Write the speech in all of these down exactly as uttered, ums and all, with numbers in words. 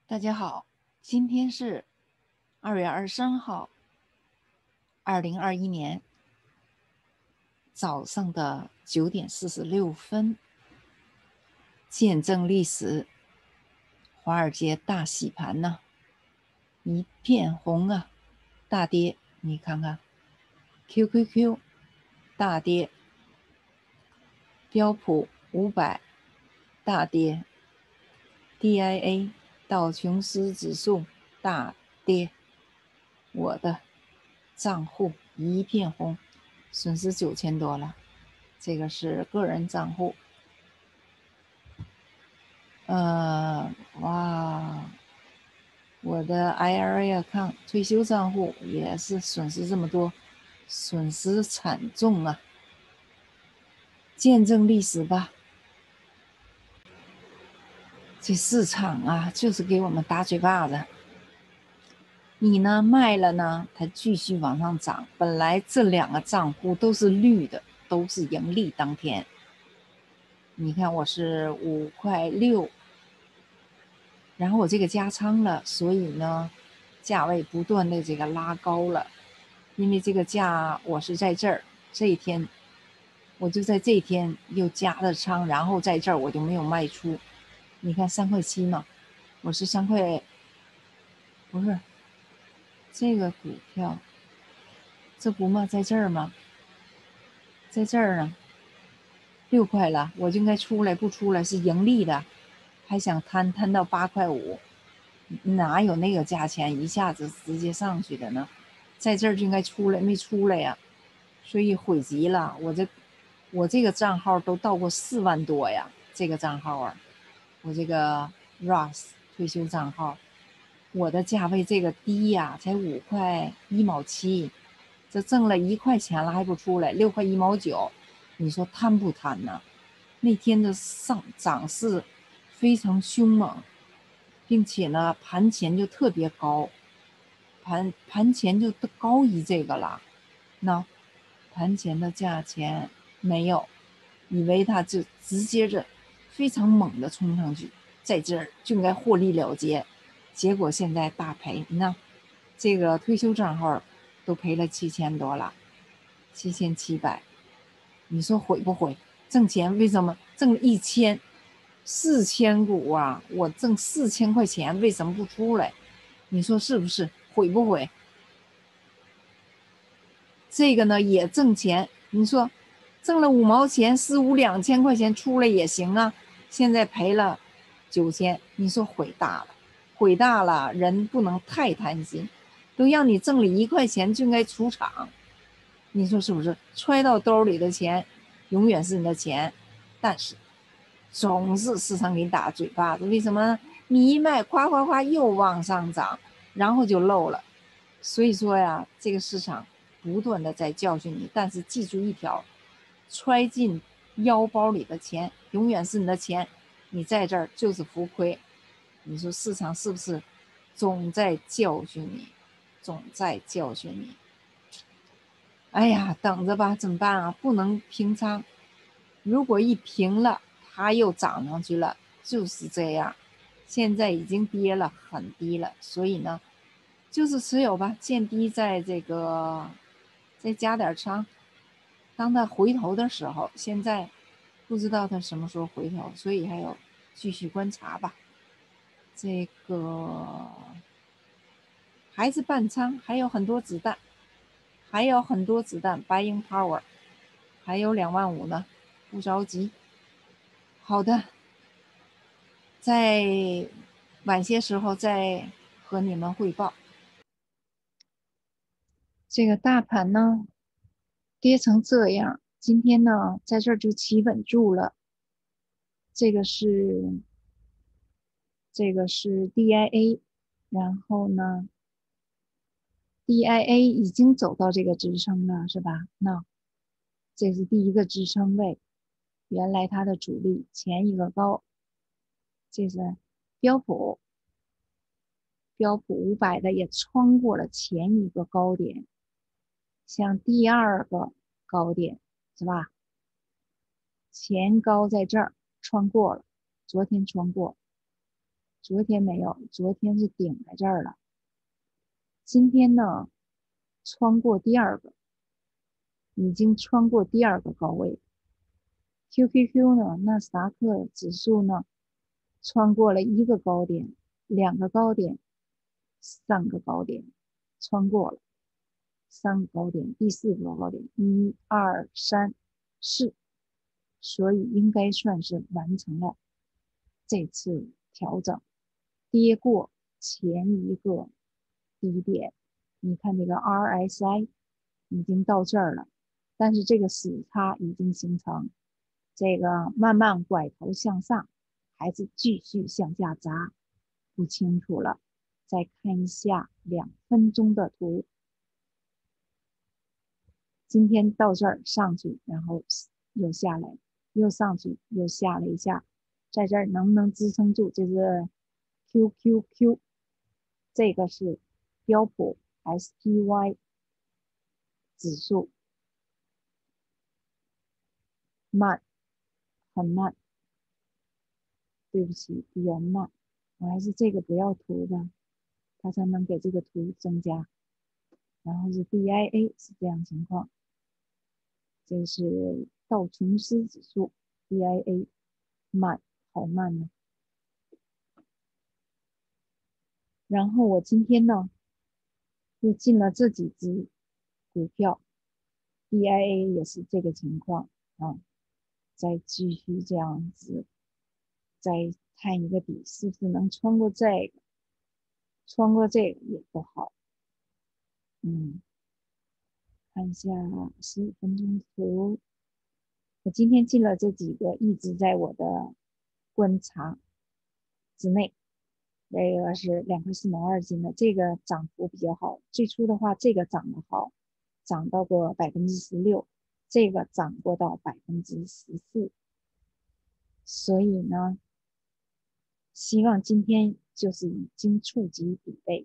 大家好，今天是二月二十三号，二零二一年早上的九点四十六分，见证历史，华尔街大洗盘呢、啊，一片红啊，大跌，你看看 ，Q Q Q 大跌，标普五百大跌 ，D I A 道琼斯指数大跌，我的账户一片红，损失九千多了。这个是个人账户。呃，哇，我的 I R A account 退休账户也是损失这么多，损失惨重啊！见证历史吧，这市场啊，就是给我们打嘴巴子。你呢卖了呢，它继续往上涨。本来这两个账户都是绿的，都是盈利当天。你看我是五块六，然后我这个加仓了，所以呢，价位不断的这个拉高了。因为这个价我是在这儿，这一天我就在这一天又加了仓，然后在这儿我就没有卖出。你看三块七嘛，我是三块，不是这个股票，这不嘛，在这儿吗？在这儿呢，六块了，我就应该出来，不出来是盈利的，还想摊摊到八块五，哪有那个价钱一下子直接上去的呢？在这儿就应该出来，没出来呀，所以悔极了。我这我这个账号都到过四万多呀，这个账号啊，我这个 Ross 退休账号，我的价位这个低呀，才五块一毛七，这挣了一块钱了还不出来，六块一毛九，你说贪不贪呢？那天的上涨势非常凶猛，并且呢，盘前就特别高，盘盘前就高于这个了。那盘前的价钱没有，以为它就直接着非常猛的冲上去，在这儿就应该获利了结，结果现在大赔。那这个退休账号都赔了七千多了，七千七百，你说悔不悔？挣钱为什么挣了一千四千股啊？我挣四千块钱，为什么不出来？你说是不是？悔不悔？这个呢也挣钱，你说挣了五毛钱，四五两千块钱出来也行啊。现在赔了九千，你说悔大了，悔大了。人不能太贪心，都让你挣了一块钱就应该出场，你说是不是？揣到兜里的钱永远是你的钱，但是总是市场给你打嘴巴子，为什么呢？你一卖，夸夸夸又往上涨，然后就漏了。所以说呀，这个市场不断的在教训你，但是记住一条，揣进腰包里的钱永远是你的钱，你在这儿就是浮亏。你说市场是不是总在教训你，总在教训你？哎呀，等着吧，怎么办啊？不能平仓，如果一平了，它又涨上去了，就是这样。现在已经跌了很低了，所以呢，就是持有吧，见低在这个再加点仓，当它回头的时候，现在不知道它什么时候回头，所以还要继续观察吧。这个还是半仓，还有很多子弹，还有很多子弹 ，buying power， 还有两万五呢，不着急。好的，在晚些时候再和你们汇报。这个大盘呢，跌成这样，今天呢，在这儿就企稳住了。这个是这个是 D I A， 然后呢 ，D I A 已经走到这个支撑了，是吧？那这是第一个支撑位，原来它的主力前一个高，这是标普，标普五百的也穿过了前一个高点，像第二个高点是吧？前高在这儿穿过了，昨天穿过， 昨天没有，昨天是顶在这儿了。今天呢，穿过第二个，已经穿过第二个高位。Q Q Q 呢，纳斯达克指数呢，穿过了一个高点、两个高点、三个高点，穿过了三个高点、第四个高点，一二三四，所以应该算是完成了这次调整，跌过前一个低点。你看这个 R S I 已经到这儿了，但是这个死叉已经形成。这个慢慢拐头向上，还是继续向下砸，不清楚了。再看一下两分钟的图，今天到这儿上去，然后又下来，又上去，又下了一下，在这儿能不能支撑住？这是 Q Q Q， 这个是标普 S P Y 指数，慢，很慢。对不起，比较慢，我还是这个不要图吧，它才能给这个图增加。然后是 D I A 是这样情况，这是道琼斯指数 D I A 慢，好慢呢。然后我今天呢又进了这几只股票 ，D I A 也是这个情况啊，再继续这样子，再探一个底，是不是能穿过这个？穿过这个也不好，嗯。看一下十五分钟图，我今天进了这几个，一直在我的观察之内。这个是两块四毛二进的，这个涨幅比较好。最初的话，这个涨得好，涨到过百分之十六，这个涨过到百分之十四。所以呢，希望今天就是已经触及底背。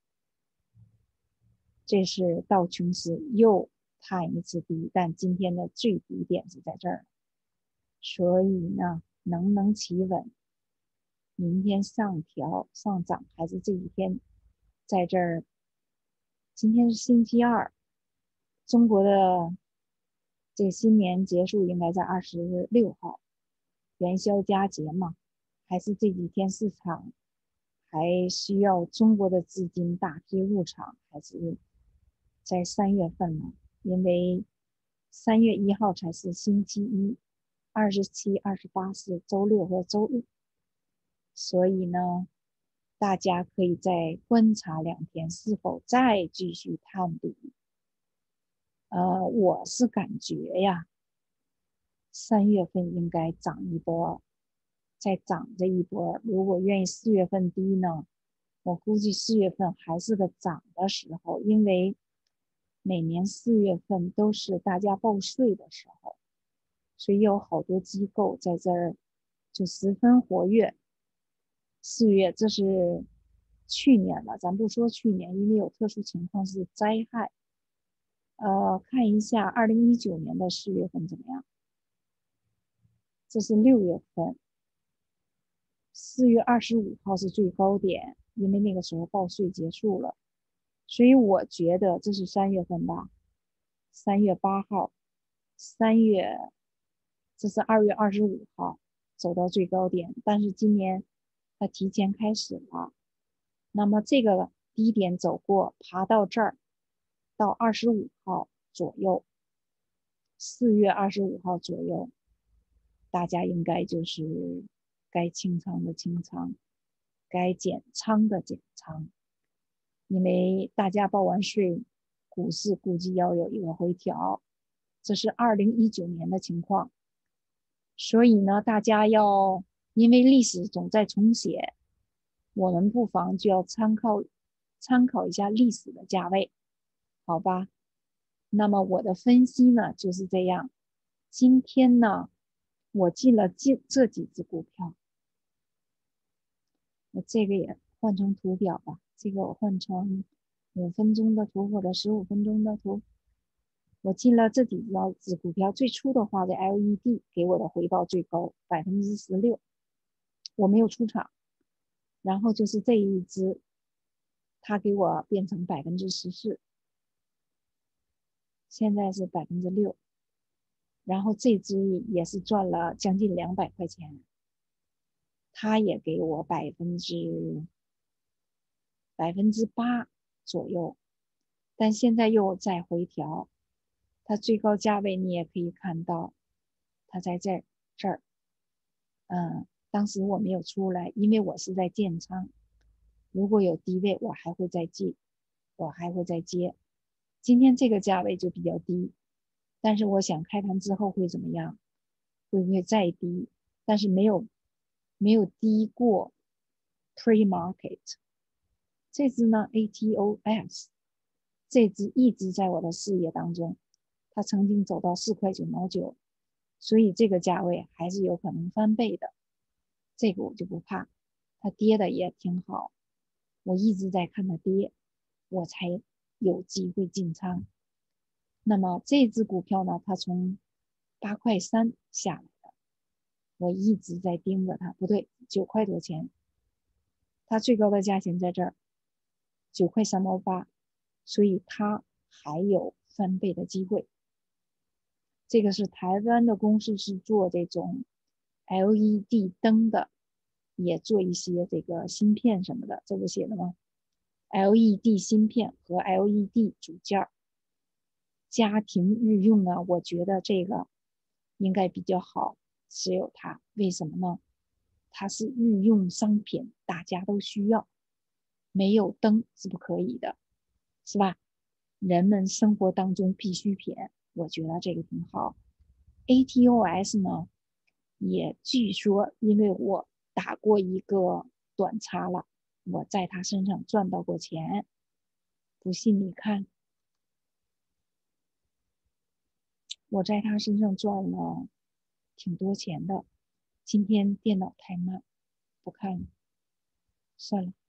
这是道琼斯又探一次低，但今天的最低点是在这儿，所以呢，能不能企稳？明天上调上涨，还是这几天在这儿？今天是星期二，中国的这新年结束应该在二十六号，元宵佳节嘛，还是这几天市场还需要中国的资金大批入场，还是在三月份呢？因为三月一号才是星期一，二十七、二十八是周六和周日，所以呢，大家可以再观察两天，是否再继续探底。呃，我是感觉呀，三月份应该涨一波，再涨这一波。如果愿意四月份低呢，我估计四月份还是个涨的时候，因为每年四月份都是大家报税的时候，所以有好多机构在这儿就十分活跃。四月这是去年了，咱不说去年，因为有特殊情况是灾害。呃，看一下二零一九年的四月份怎么样？这是六月份，四月二十五号是最高点，因为那个时候报税结束了，所以我觉得这是三月份吧，三月八号，三月，这是二月二十五号走到最高点，但是今年它提前开始了，那么这个低点走过，爬到这儿，到二十五号左右，四月二十五号左右。大家应该就是该清仓的清仓，该减仓的减仓，因为大家报完税，股市估计要有一个回调，这是二零一九年的情况。所以呢，大家要，因为历史总在重写，我们不妨就要参考参考一下历史的价位，好吧？那么我的分析呢就是这样，今天呢。我进了这这几只股票，我这个也换成图表吧，这个我换成五分钟的图或者十五分钟的图。我进了这几只股票，最初的话，这 L E D 给我的回报最高百分之十六，我没有出场。 然后就是这一只，它给我变成百分之十四，现在是百分之六，然后这只也是赚了将近两百块钱，它也给我百分之百分之八左右，但现在又在回调，它最高价位你也可以看到，它在这这儿，嗯，当时我没有出来，因为我是在建仓，如果有低位我还会再接，我还会再接。今天这个价位就比较低，但是我想开盘之后会怎么样？会不会再低？但是没有没有低过 pre market。这只呢 A T O S， 这只一直在我的视野当中，它曾经走到四块九毛九，所以这个价位还是有可能翻倍的，这个我就不怕，它跌的也挺好，我一直在看它跌，我才有机会进仓。那么这只股票呢，它从八块三下来的，我一直在盯着它，不对，九块多钱，它最高的价钱在这儿，九块三毛八，所以它还有翻倍的机会。这个是台湾的公司，是做这种 L E D 灯的，也做一些这个芯片什么的，这不写的吗 ？L E D 芯片和 L E D 组件，家庭日用呢，我觉得这个应该比较好持有它。为什么呢？它是日用商品，大家都需要，没有灯是不可以的，是吧？人们生活当中必需品，我觉得这个挺好。A T O S 呢，也据说因为我打过一个短差了，我在他身上赚到过钱，不信你看，我在他身上赚了挺多钱的。今天电脑太慢，不看了，算了。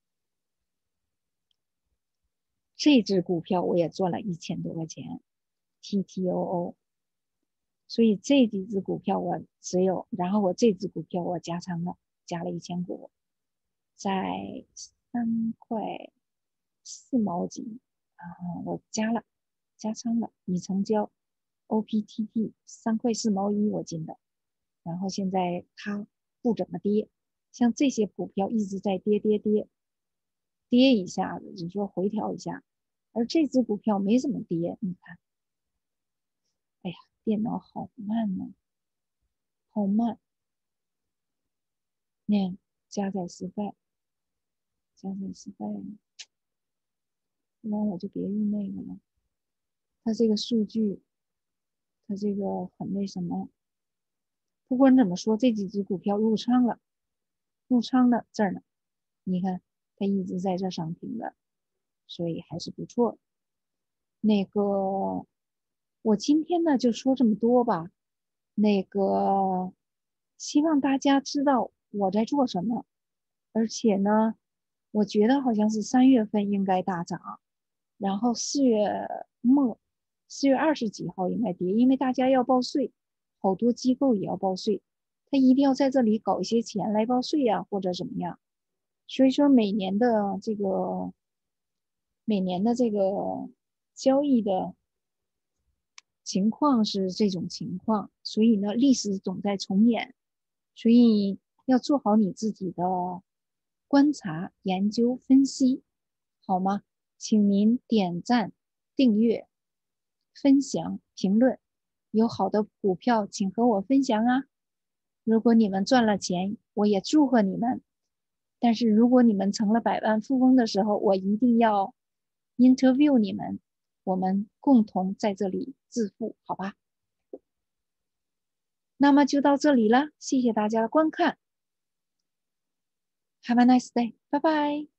这只股票我也赚了一千多块钱 ，T T O O。所以这几只股票我持有，然后我这只股票我加仓了，加了一千股，在三块四毛几啊，我加了，加仓了，已成交 O P T T 三块四毛一我进的，然后现在它不怎么跌，像这些股票一直在跌跌跌，跌一下子，你说回调一下，而这只股票没怎么跌，你看，哎呀，电脑好慢呢、好慢。念加载失败，加载失败了，不然我就别用那个了。它这个数据，它这个很那什么。不管怎么说，这几只股票入仓了，入仓了这儿呢，你看它一直在这上停的，所以还是不错。那个，我今天呢就说这么多吧。那个，希望大家知道我在做什么，而且呢，我觉得好像是三月份应该大涨，然后四月末，四月二十几号应该跌，因为大家要报税，好多机构也要报税，他一定要在这里搞一些钱来报税呀、啊，或者怎么样。所以说每年的这个每年的这个交易的情况是这种情况，所以呢，历史总在重演，所以要做好你自己的观察、研究、分析，好吗？请您点赞、订阅、分享、评论。有好的股票，请和我分享啊！如果你们赚了钱，我也祝贺你们。但是如果你们成了百万富翁的时候，我一定要 interview 你们，我们共同在这里致富，好吧？那么就到这里了，谢谢大家的观看。Have a nice day，拜拜。